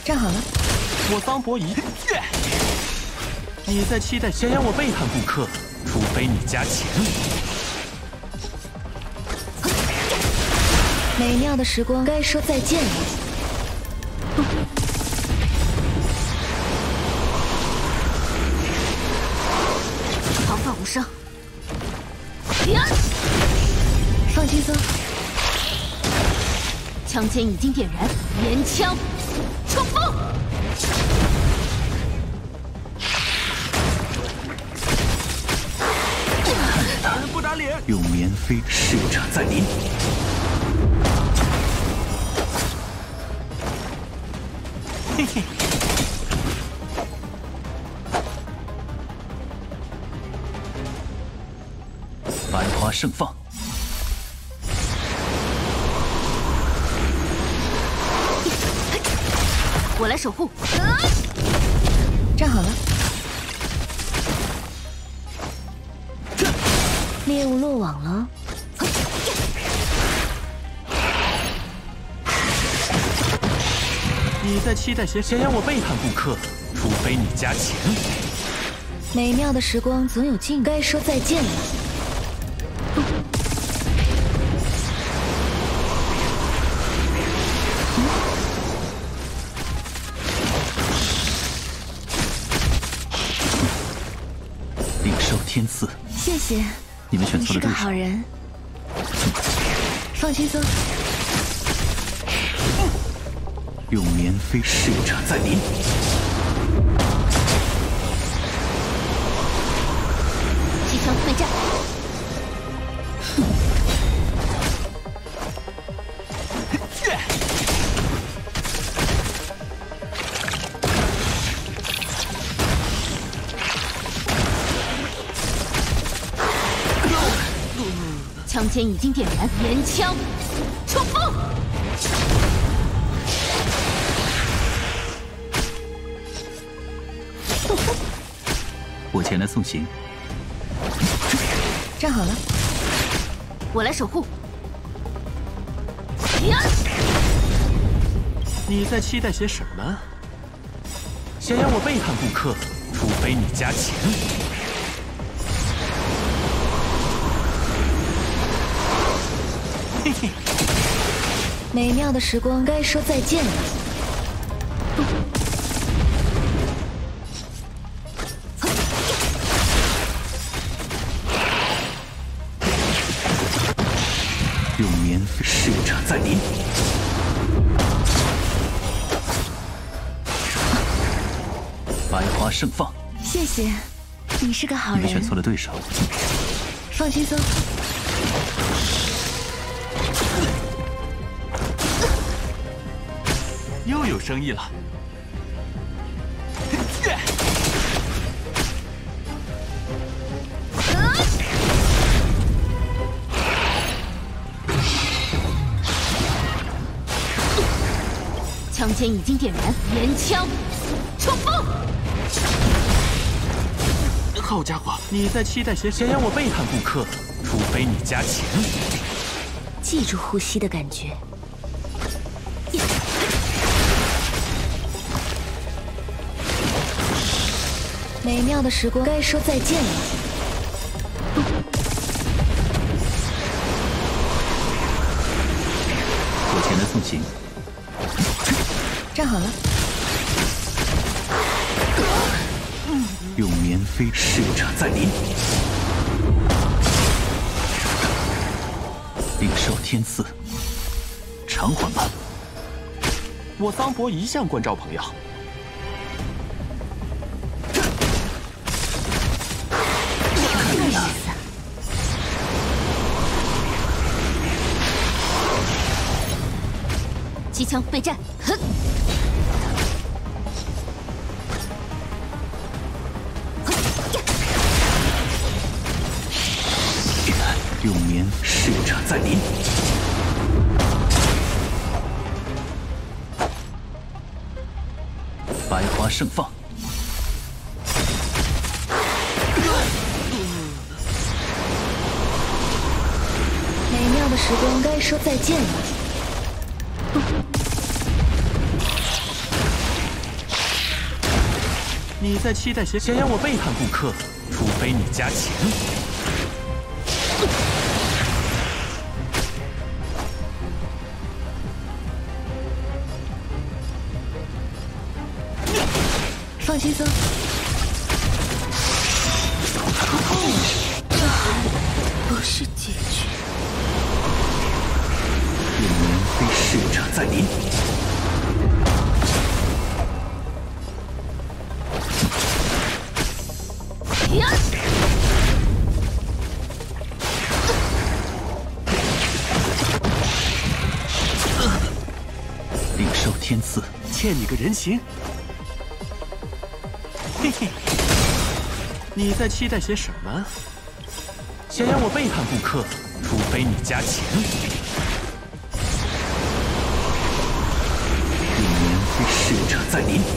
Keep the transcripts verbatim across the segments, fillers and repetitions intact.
站好了。 我桑伯仪，你在期待想要我背叛顾客，除非你加钱。 美妙的时光该说再见了。 毫发无伤。 放轻松。 枪尖已经点燃，连枪冲锋！ 不打脸， 用棉飞逝者在临。 嘿嘿。 繁花盛放。 我来守护。 站好了。猎物落网了。 你在期待些想要我背叛顾客，除非你加钱。 美妙的时光总有尽头，该说再见了。 领受天赐。 谢谢。 你们选错了对手。 你是个好人。放轻松。 用棉飞逝者在临。 机枪对战。枪尖已经点燃，连枪冲锋！ 我前来送行。 站好了。 我来守护。 你在期待些什么？想要我背叛顾客，除非你加钱。嘿嘿。 美妙的时光该说再见了。 用棉飞逝者在临。繁花盛放。 谢谢。你是个好人。 你们选错了对手。 放轻松。 又有生意了。 枪尖已经点燃，连枪冲锋！ 好家伙，你在期待些想要我背叛顾客，除非你加钱。 记住呼吸的感觉。美妙的时光该说再见了。 我前来送行。 站好了。 用棉飞逝者在临。领受天赐。偿还吧。 我桑伯一向关照朋友。 机枪备战，哼！ 用棉逝者在临。百花盛放。 美妙的时光该说再见了。 你在期待些想让我背叛顾客，除非你加钱。 放轻松。这还不是结局。 愿年非逝者在临。 领受天赐， 欠你个人情。嘿嘿，你在期待些什么？想让我背叛顾客，除非你加钱。 愿年非逝者在临。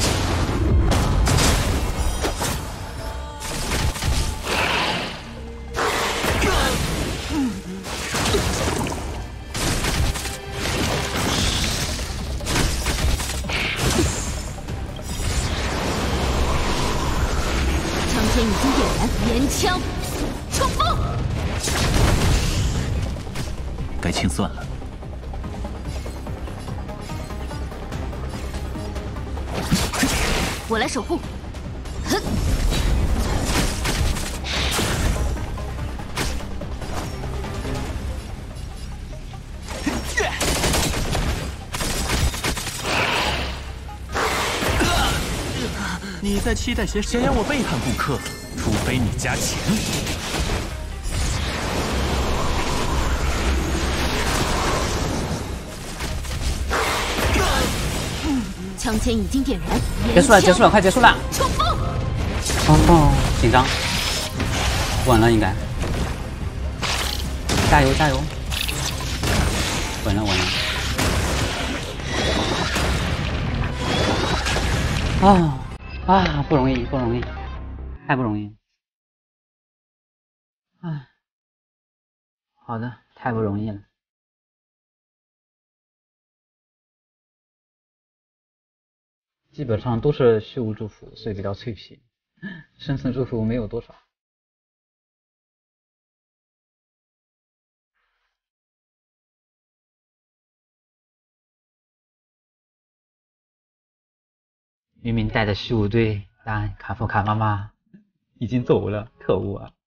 已经点燃，岩枪冲锋！ 该清算了。 我来守护。哼！ 你在期待些想让我背叛顾客，除非你加钱。 枪签已经点燃， 结束了，结束了，快结束了！ 冲锋！ 哦，紧张，稳了应该，加油加油！稳了稳了。啊！ 啊，不容易，不容易，太不容易。啊，好的，太不容易了。基本上都是虚无祝福，所以比较脆皮。生存祝福没有多少。明明带的虚无队，但卡夫卡妈妈已经走了，可恶啊！